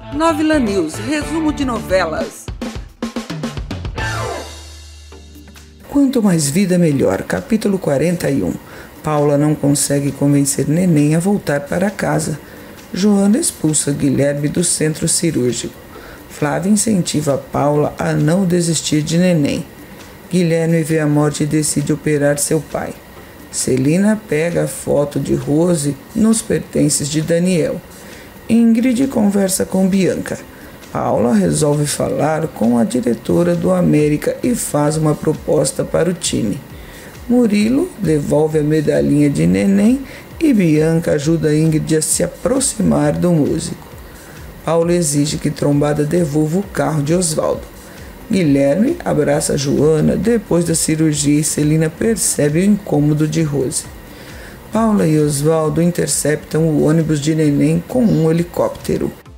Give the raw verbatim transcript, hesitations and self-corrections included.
Novela News, resumo de novelas. Quanto mais vida, melhor. Capítulo quarenta e um. Paula não consegue convencer Neném a voltar para casa. Joana expulsa Guilherme do centro cirúrgico. Flávia incentiva Paula a não desistir de Neném. Guilherme vê a morte e decide operar seu pai. Celina pega a foto de Rose nos pertences de Daniel. Ingrid conversa com Bianca. Paula resolve falar com a diretora do América e faz uma proposta para o time. Murilo devolve a medalhinha de Neném e Bianca ajuda Ingrid a se aproximar do músico. Paula exige que Trombada devolva o carro de Osvaldo. Guilherme abraça Joana depois da cirurgia e Celina percebe o incômodo de Rose. Paula e Osvaldo interceptam o ônibus de Neném com um helicóptero.